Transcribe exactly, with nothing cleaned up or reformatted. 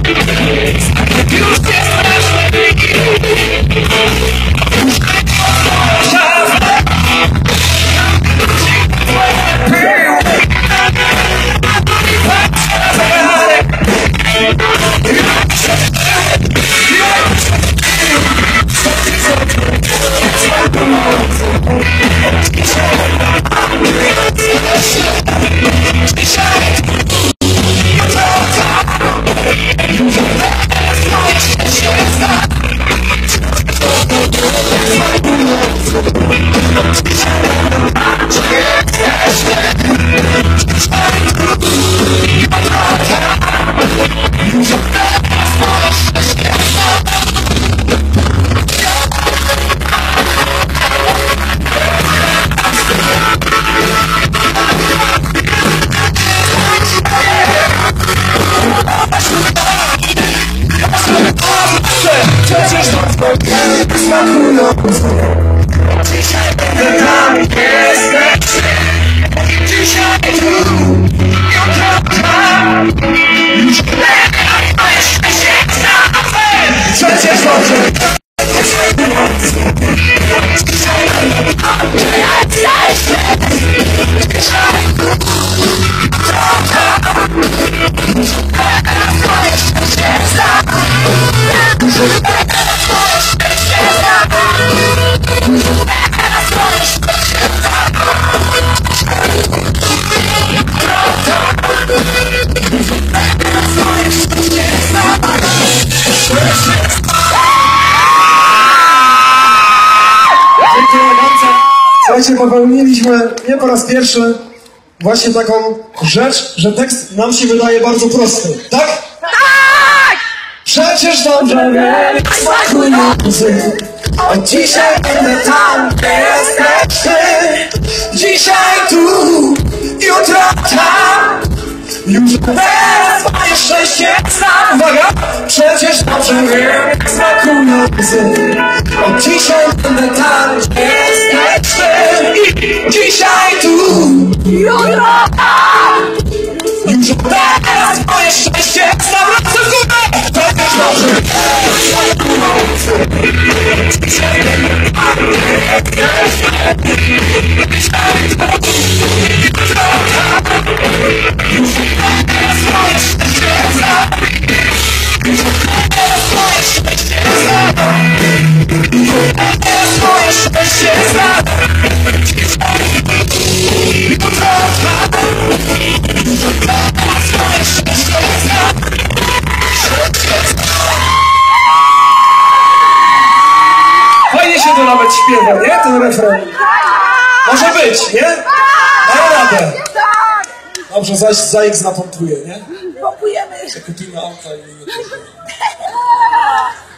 Słuchajcie, popełniliśmy nie po raz pierwszy właśnie taką rzecz, że tekst nam się wydaje bardzo prosty, tak? Tak! Przecież dobrze wiem, smakujący. Od dzisiaj będę tam, gdzie jesteś ty. Dzisiaj tu, jutro tam. Już teraz moje szczęście znam. Uwaga! Przecież dobrze wiem, smakujący. Od dzisiaj będę tam, gdzie jesteś ty. Dzisiaj tu, jutro tam. Już teraz moje szczęście znam. Razem w górę! Przecież dobrze wiem, smakujący. Dzisiaj będę tam, gdzie jesteś ty. Dzisiaj tu, jutro tam. Już teraz moje szczęście znam. Już teraz moje szczęście znam. Już teraz moje szczęście znam. Jutro tam. Już teraz moje szczęście znam. Fajnie się to nawet śpiewa, nie? Ten refren. Może być, nie? Daję radę. Dobrze, zaś za X napompuje, nie? Pompujemy. Kupimy auta i...